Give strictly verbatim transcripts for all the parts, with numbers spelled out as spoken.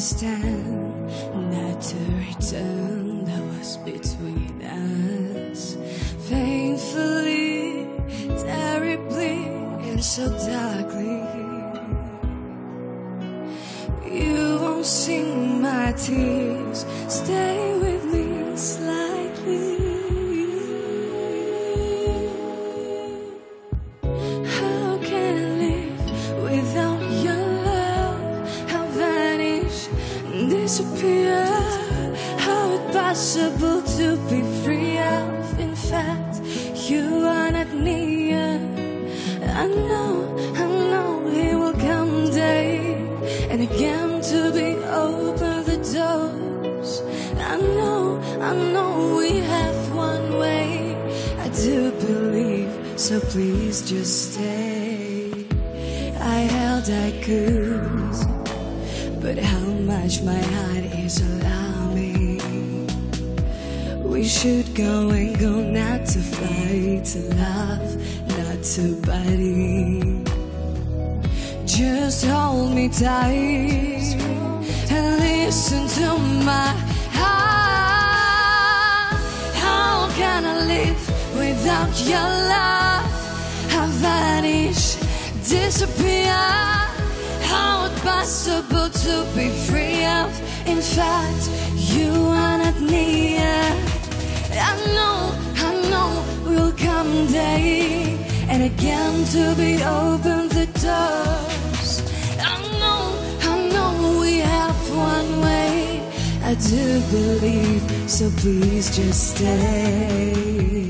understand not to return that was between us. Painfully, terribly, and so darkly. You won't see my tears. Stay with me slightly. How can I live without your love? How vanish and disappear? How it possible to be free of? In fact, you are not near. I know, I know it will come day and again to be open the doors. I know, I know we have one way. I do believe, so please just stay. I held I could, but how much my heart is alarming. We should go and go, not to fight, to love, not to body. Just hold me tight and listen to my heart. How can I live without your love? How vanish, disappear? How it possible to be free of? In fact, you are not near. I know, I know will come day and again to be open the doors. I know, I know we have one way. I do believe, so please just stay.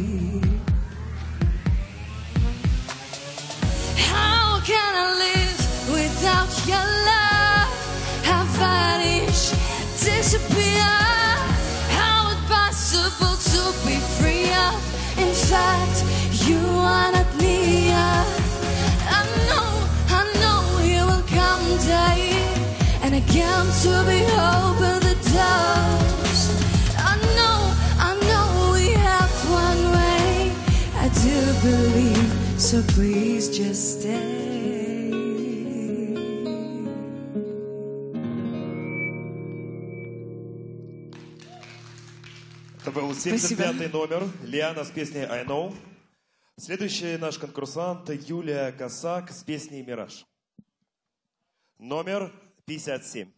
How can I live without your love? How vanish, disappear? How it possible to be free of? In fact, you are not near. I know, I know it will come day and again to be open the doors. I know, I know we have one way. I do believe, so please just stay. Это был семьдесят пятый номер Лиана с песней I Know. Следующий наш конкурсант Юлия Косак с песней «Мираж». Номер пятьдесят семь.